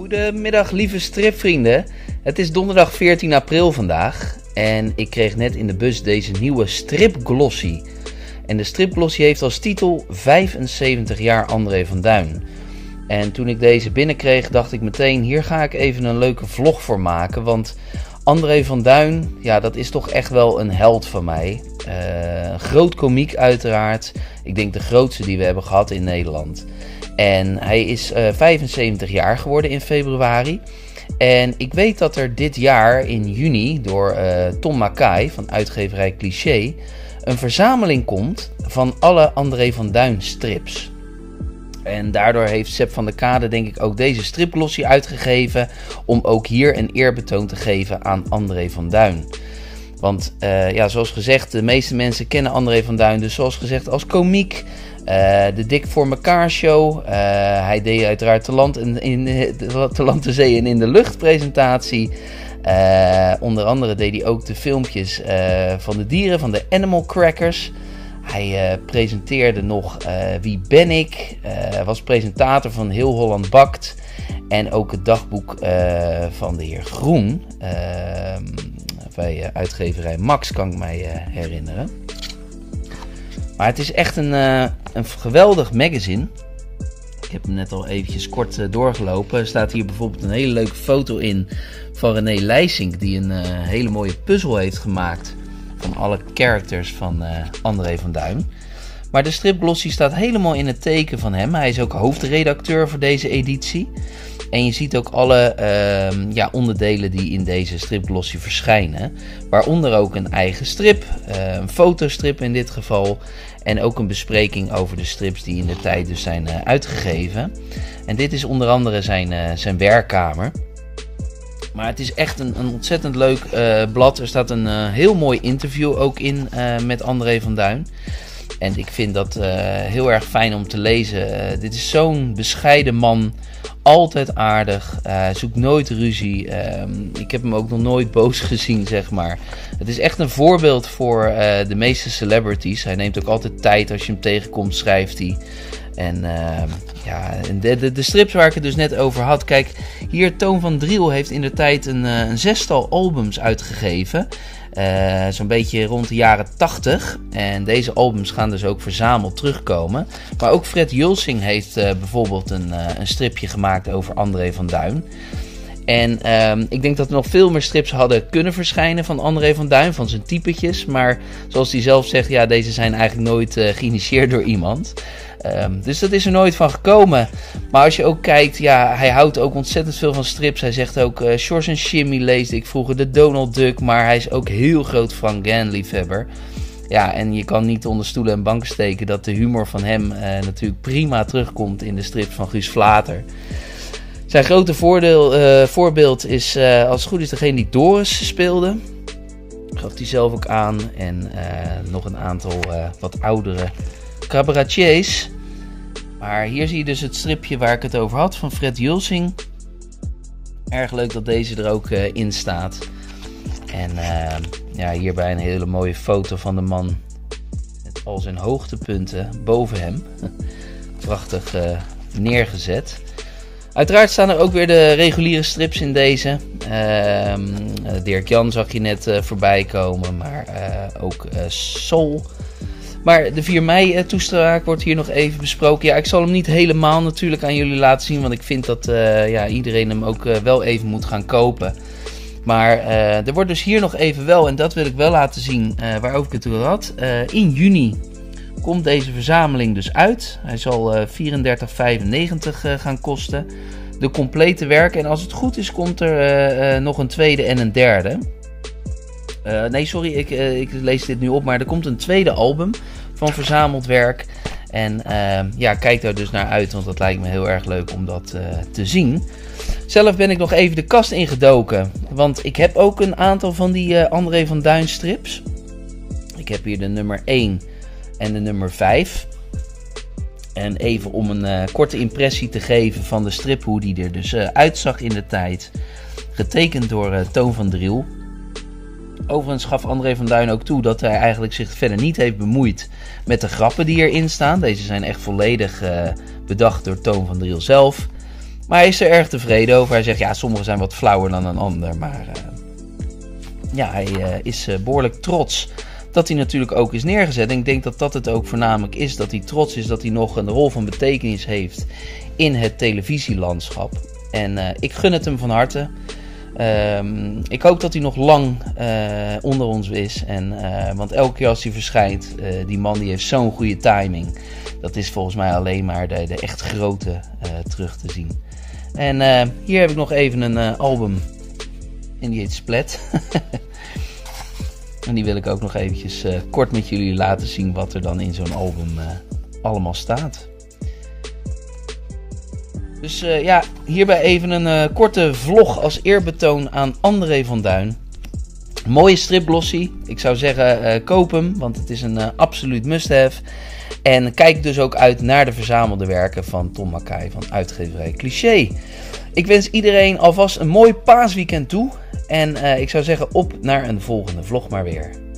Goedemiddag lieve stripvrienden, het is donderdag 14 april vandaag en ik kreeg net in de bus deze nieuwe stripglossie. En de stripglossie heeft als titel 75 jaar André van Duin. En toen ik deze binnenkreeg dacht ik meteen, hier ga ik even een leuke vlog voor maken, want André van Duin, ja, dat is toch echt wel een held van mij. Groot komiek uiteraard, ik denk de grootste die we hebben gehad in Nederland. En hij is 75 jaar geworden in februari. En ik weet dat er dit jaar in juni door Tom Mackay van uitgeverij Cliché een verzameling komt van alle André van Duin strips. En daardoor heeft Sepp van der Kade denk ik ook deze stripglossie uitgegeven om ook hier een eerbetoon te geven aan André van Duin. Want ja, zoals gezegd, de meeste mensen kennen André van Duin dus zoals gezegd als komiek. De Dik voor mekaar show. Hij deed uiteraard Te Land, te Zee en in de Lucht presentatie. Onder andere deed hij ook de filmpjes van de dieren, van de Animal Crackers. Hij presenteerde nog Wie ben ik? Was presentator van Heel Holland Bakt. En ook het dagboek van de heer Groen. Bij uitgeverij Max kan ik mij herinneren. Maar het is echt een geweldig magazine. Ik heb hem net al eventjes kort doorgelopen. Er staat hier bijvoorbeeld een hele leuke foto in van René Leijsink, die een hele mooie puzzel heeft gemaakt van alle characters van André van Duin. Maar de stripglossie staat helemaal in het teken van hem. Hij is ook hoofdredacteur voor deze editie. En je ziet ook alle onderdelen die in deze stripglossie verschijnen. Waaronder ook een eigen strip, een fotostrip in dit geval. En ook een bespreking over de strips die in de tijd dus zijn uitgegeven. En dit is onder andere zijn werkkamer. Maar het is echt een ontzettend leuk blad. Er staat een heel mooi interview ook in met André van Duin. En ik vind dat heel erg fijn om te lezen. Dit is zo'n bescheiden man. Altijd aardig. Zoekt nooit ruzie. Ik heb hem ook nog nooit boos gezien, zeg maar. Het is echt een voorbeeld voor de meeste celebrities. Hij neemt ook altijd tijd. Als je hem tegenkomt, schrijft hij. En de strips waar ik het dus net over had. Kijk, hier Toon van Driel heeft in de tijd een zestal albums uitgegeven. Zo'n beetje rond de jaren 80. En deze albums gaan dus ook verzameld terugkomen. Maar ook Fred Julsing heeft bijvoorbeeld een stripje gemaakt over André van Duin. En ik denk dat er nog veel meer strips hadden kunnen verschijnen van André van Duin, van zijn typetjes. Maar zoals hij zelf zegt, ja, deze zijn eigenlijk nooit geïnitieerd door iemand. Dus dat is er nooit van gekomen. Maar als je ook kijkt, ja, hij houdt ook ontzettend veel van strips. Hij zegt ook, Sjors en Jimmy leesde ik vroeger, de Donald Duck. Maar hij is ook heel groot Frank Gehn liefhebber. Ja, en je kan niet onder stoelen en banken steken dat de humor van hem natuurlijk prima terugkomt in de strips van Guus Vlater. Zijn grote voorbeeld is, als het goed is, degene die Doris speelde. Gaf hij zelf ook aan. En nog een aantal wat oudere cabaretiers. Maar hier zie je dus het stripje waar ik het over had van Fred Julsing. Erg leuk dat deze er ook in staat. En hierbij een hele mooie foto van de man met al zijn hoogtepunten boven hem. Prachtig neergezet. Uiteraard staan er ook weer de reguliere strips in deze. Dirk Jan zag je net voorbij komen, maar ook Sol. Maar de 4 mei toespraak wordt hier nog even besproken. Ja, ik zal hem niet helemaal natuurlijk aan jullie laten zien, want ik vind dat iedereen hem ook wel even moet gaan kopen. Maar er wordt dus hier nog even wel, en dat wil ik wel laten zien waarover ik het over had. In juni komt deze verzameling dus uit. Hij zal 34,95 gaan kosten. De complete werk. En als het goed is, komt er nog een tweede en een derde. Ik lees dit nu op. Maar er komt een tweede album van verzameld werk. En kijk daar dus naar uit. Want dat lijkt me heel erg leuk om dat te zien. Zelf ben ik nog even de kast ingedoken. Want ik heb ook een aantal van die André van Duin strips. Ik heb hier de nummer 1 en de nummer 5. En even om een korte impressie te geven van de strip, hoe die er dus uitzag in de tijd. Getekend door Toon van Driel. Overigens gaf André van Duin ook toe dat hij eigenlijk zich verder niet heeft bemoeid met de grappen die erin staan. Deze zijn echt volledig bedacht door Toon van Driel zelf. Maar hij is er erg tevreden over. Hij zegt, ja, sommige zijn wat flauwer dan een ander. Maar ja, hij is behoorlijk trots dat hij natuurlijk ook is neergezet. En ik denk dat dat het ook voornamelijk is. Dat hij trots is dat hij nog een rol van betekenis heeft in het televisielandschap. En ik gun het hem van harte. Ik hoop dat hij nog lang onder ons is. Want elke keer als hij verschijnt, die man die heeft zo'n goede timing. Dat is volgens mij alleen maar de echt grote terug te zien. En hier heb ik nog even een album. En die heet Splat. En die wil ik ook nog eventjes kort met jullie laten zien wat er dan in zo'n album allemaal staat. Dus ja, hierbij even een korte vlog als eerbetoon aan André van Duin. Mooie stripglossie. Ik zou zeggen, koop hem, want het is een absoluut must-have. En kijk dus ook uit naar de verzamelde werken van Tom Mackay van uitgeverij Cliché. Ik wens iedereen alvast een mooi paasweekend toe. En ik zou zeggen, op naar een volgende vlog maar weer.